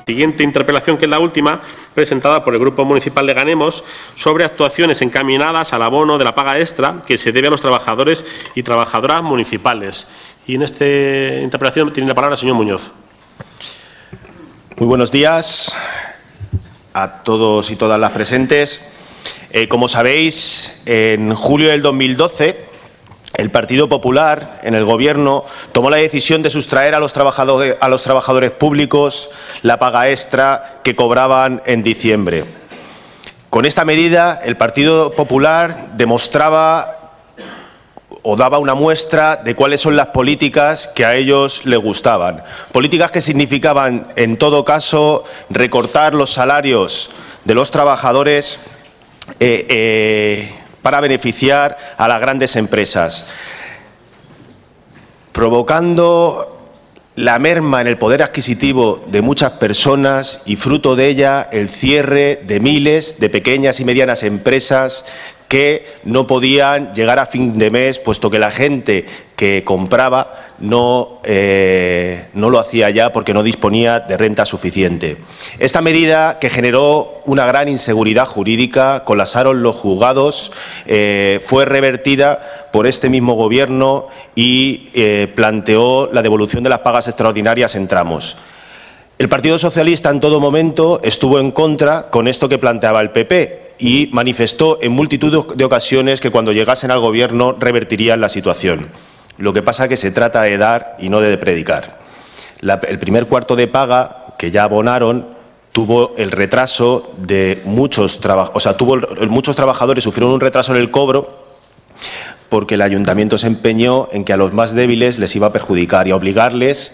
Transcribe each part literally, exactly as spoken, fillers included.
siguiente interpelación, que es la última, presentada por el Grupo Municipal de Ganemos, sobre actuaciones encaminadas al abono de la paga extra que se debe a los trabajadores y trabajadoras municipales. Y en esta interpelación tiene la palabra el señor Muñoz. Muy buenos días a todos y todas las presentes. Eh, como sabéis, en julio del dos mil doce, el Partido Popular, en el Gobierno, tomó la decisión de sustraer a los trabajadores, a los trabajadores públicos la paga extra que cobraban en diciembre. Con esta medida, el Partido Popular demostraba o daba una muestra de cuáles son las políticas que a ellos les gustaban. Políticas que significaban, en todo caso, recortar los salarios de los trabajadores eh, eh, para beneficiar a las grandes empresas, provocando la merma en el poder adquisitivo de muchas personas y, fruto de ella, el cierre de miles de pequeñas y medianas empresas que no podían llegar a fin de mes, puesto que la gente que compraba no, eh, no lo hacía ya porque no disponía de renta suficiente. Esta medida, que generó una gran inseguridad jurídica, colapsaron los juzgados, eh, fue revertida por este mismo Gobierno y eh, planteó la devolución de las pagas extraordinarias en tramos. El Partido Socialista en todo momento estuvo en contra con esto que planteaba el P P y manifestó en multitud de ocasiones que cuando llegasen al Gobierno revertirían la situación. Lo que pasa es que se trata de dar y no de predicar. La, el primer cuarto de paga que ya abonaron tuvo el retraso de muchos trabajadores, o sea, tuvo el, muchos trabajadores sufrieron un retraso en el cobro porque el Ayuntamiento se empeñó en que a los más débiles les iba a perjudicar y a obligarles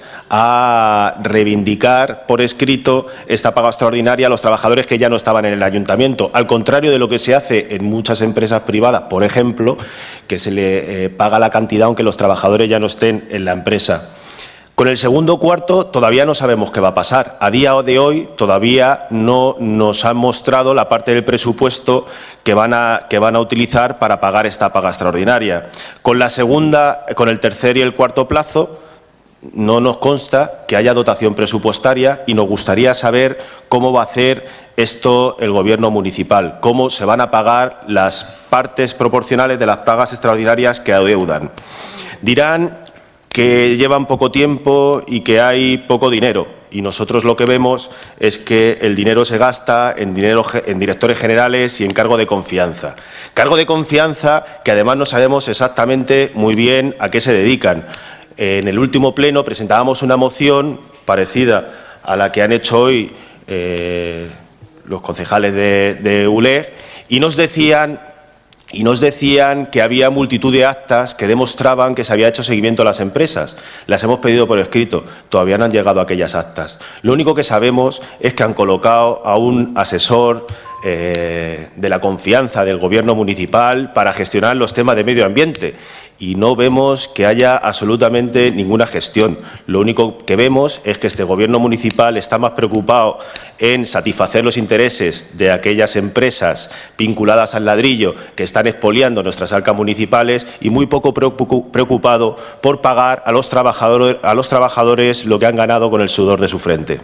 a reivindicar por escrito esta paga extraordinaria a los trabajadores que ya no estaban en el Ayuntamiento, al contrario de lo que se hace en muchas empresas privadas, por ejemplo, que se le eh, paga la cantidad aunque los trabajadores ya no estén en la empresa. Con el segundo cuarto todavía no sabemos qué va a pasar. A día de hoy todavía no nos han mostrado la parte del presupuesto que van a, que van a utilizar para pagar esta paga extraordinaria. Con la segunda, con el tercer y el cuarto plazo, no nos consta que haya dotación presupuestaria y nos gustaría saber cómo va a hacer esto el Gobierno municipal, cómo se van a pagar las partes proporcionales de las pagas extraordinarias que adeudan. Dirán que llevan poco tiempo y que hay poco dinero. Y nosotros lo que vemos es que el dinero se gasta en, dinero, en directores generales y en cargo de confianza. Cargo de confianza que además no sabemos exactamente muy bien a qué se dedican. En el último pleno presentábamos una moción parecida a la que han hecho hoy eh, los concejales de, de U L E y nos decían... Y nos decían que había multitud de actas que demostraban que se había hecho seguimiento a las empresas. Las hemos pedido por escrito, todavía no han llegado aquellas actas. Lo único que sabemos es que han colocado a un asesor eh, de la confianza del Gobierno municipal para gestionar los temas de medio ambiente. Y no vemos que haya absolutamente ninguna gestión. Lo único que vemos es que este Gobierno municipal está más preocupado en satisfacer los intereses de aquellas empresas vinculadas al ladrillo que están expoliando nuestras arcas municipales y muy poco preocupado por pagar a los trabajadores, a los trabajadores lo que han ganado con el sudor de su frente.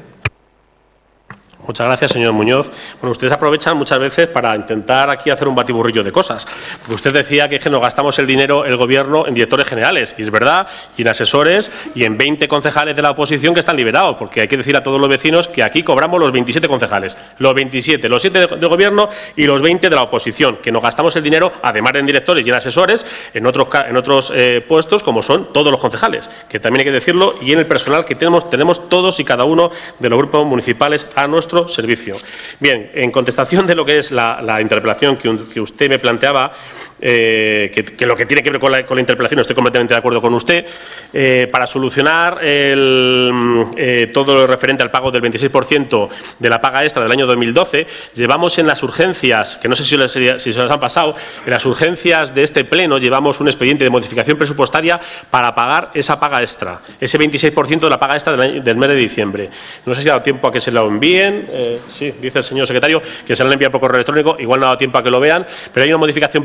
Muchas gracias, señor Muñoz. Bueno, ustedes aprovechan muchas veces para intentar aquí hacer un batiburrillo de cosas. Porque usted decía que, es que nos gastamos el dinero, el Gobierno, en directores generales. Y es verdad, y en asesores, y en veinte concejales de la oposición que están liberados. Porque hay que decir a todos los vecinos que aquí cobramos los veintisiete concejales. Los veintisiete, los siete de, de Gobierno y los veinte de la oposición. Que nos gastamos el dinero, además de en directores y en asesores, en otros, en otros eh, puestos, como son todos los concejales. Que también hay que decirlo, y en el personal que tenemos, tenemos todos y cada uno de los grupos municipales a nuestro servicio. Bien, en contestación de lo que es la, la interpelación que, un, que usted me planteaba, eh, que, que lo que tiene que ver con la, con la interpelación, estoy completamente de acuerdo con usted, eh, para solucionar el, eh, todo lo referente al pago del veintiséis por ciento de la paga extra del año dos mil doce, llevamos en las urgencias, que no sé si, les, si se les han pasado, en las urgencias de este pleno llevamos un expediente de modificación presupuestaria para pagar esa paga extra, ese veintiséis por ciento de la paga extra del, año, del mes de diciembre. No sé si ha dado tiempo a que se lo envíen. Eh, sí, dice el señor secretario que se lo han enviado por correo electrónico, igual no ha dado tiempo a que lo vean, pero hay una modificación presupuestaria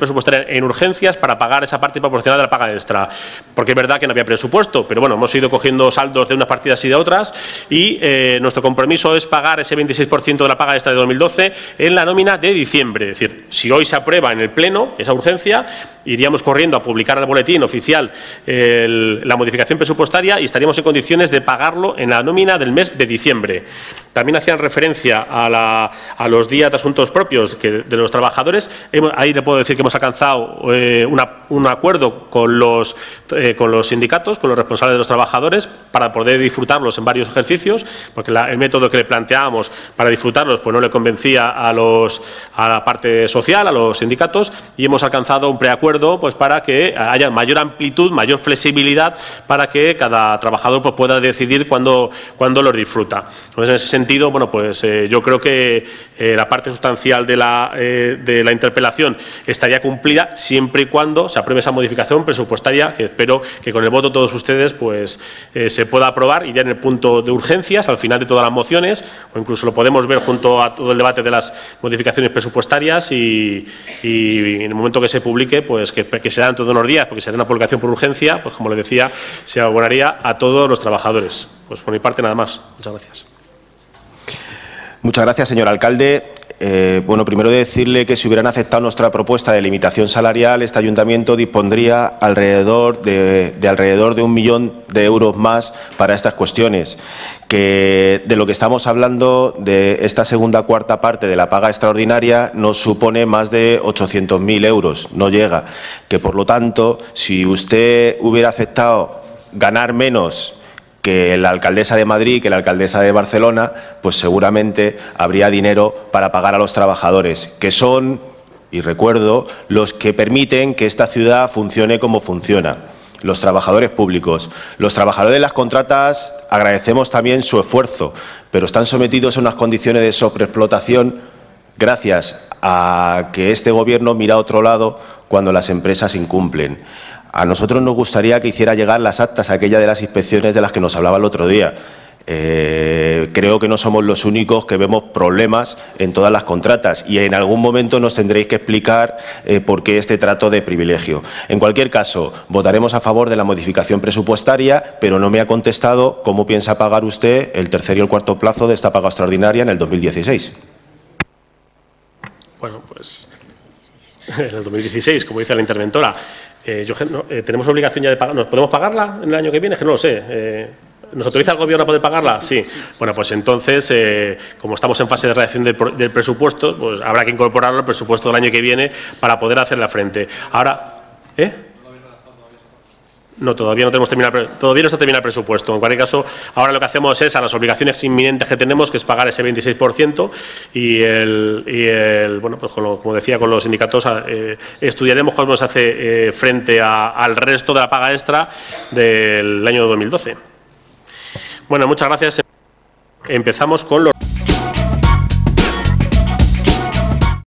en urgencias para pagar esa parte proporcional de la paga extra. Porque es verdad que no había presupuesto, pero bueno, hemos ido cogiendo saldos de unas partidas y de otras y eh, nuestro compromiso es pagar ese veintiséis por ciento de la paga extra de dos mil doce en la nómina de diciembre. Es decir, si hoy se aprueba en el Pleno esa urgencia, iríamos corriendo a publicar en el boletín oficial el, la modificación presupuestaria y estaríamos en condiciones de pagarlo en la nómina del mes de diciembre. También hacían referencia a, la, a los días de asuntos propios que, de los trabajadores. Hemos, ahí le puedo decir que hemos alcanzado eh, una, un acuerdo con los, eh, con los sindicatos, con los responsables de los trabajadores, para poder disfrutarlos en varios ejercicios, porque la, el método que le planteábamos para disfrutarlos pues no le convencía a, los, a la parte social, a los sindicatos, y hemos alcanzado un preacuerdo pues, para que haya mayor amplitud, mayor flexibilidad, para que cada trabajador pues, pueda decidir cuándo, cuándo los disfruta. Entonces, en ese sentido, bueno, pues eh, yo creo que eh, la parte sustancial de la, eh, de la interpelación estaría cumplida siempre y cuando se apruebe esa modificación presupuestaria, que espero que con el voto de todos ustedes pues, eh, se pueda aprobar y ya en el punto de urgencias, al final de todas las mociones, o incluso lo podemos ver junto a todo el debate de las modificaciones presupuestarias y, y en el momento que se publique, pues que, que se dan todos unos días, porque será una publicación por urgencia, pues como le decía, se abonaría a todos los trabajadores. Pues por mi parte nada más. Muchas gracias. Muchas gracias, señor alcalde. Eh, bueno, primero de decirle que si hubieran aceptado nuestra propuesta de limitación salarial, este ayuntamiento dispondría alrededor de, de alrededor de un millón de euros más para estas cuestiones. Que de lo que estamos hablando, de esta segunda cuarta parte de la paga extraordinaria, nos supone más de ochocientos mil euros, no llega. Que por lo tanto, si usted hubiera aceptado ganar menos que la alcaldesa de Madrid, que la alcaldesa de Barcelona, pues seguramente habría dinero para pagar a los trabajadores, que son, y recuerdo, los que permiten que esta ciudad funcione como funciona. Los trabajadores públicos. Los trabajadores de las contratas agradecemos también su esfuerzo, pero están sometidos a unas condiciones de sobreexplotación gracias a que este Gobierno mira a otro lado cuando las empresas incumplen. A nosotros nos gustaría que hiciera llegar las actas a aquella de las inspecciones de las que nos hablaba el otro día. Eh, creo que no somos los únicos que vemos problemas en todas las contratas y en algún momento nos tendréis que explicar eh, por qué este trato de privilegio. En cualquier caso, votaremos a favor de la modificación presupuestaria, pero no me ha contestado cómo piensa pagar usted el tercer y el cuarto plazo de esta paga extraordinaria en el dos mil dieciséis. Bueno, pues en el dos mil dieciséis, como dice la interventora, Eh, yo, no, eh, ¿tenemos obligación ya de pagar? ¿Nos podemos pagarla en el año que viene? Es que no lo sé. Eh, ¿Nos autoriza el Gobierno a poder pagarla? Sí. sí. Bueno, pues entonces, eh, como estamos en fase de redacción del, del presupuesto, pues habrá que incorporarlo al presupuesto del año que viene para poder hacerle frente. Ahora, ¿eh? No, todavía no tenemos terminado, todavía no está terminado el presupuesto. En cualquier caso, ahora lo que hacemos es a las obligaciones inminentes que tenemos, que es pagar ese veintiséis por ciento y el, y el bueno, pues con lo, como decía, con los sindicatos eh, estudiaremos cómo se hace eh, frente a, al resto de la paga extra del año dos mil doce. Bueno, muchas gracias. Empezamos con los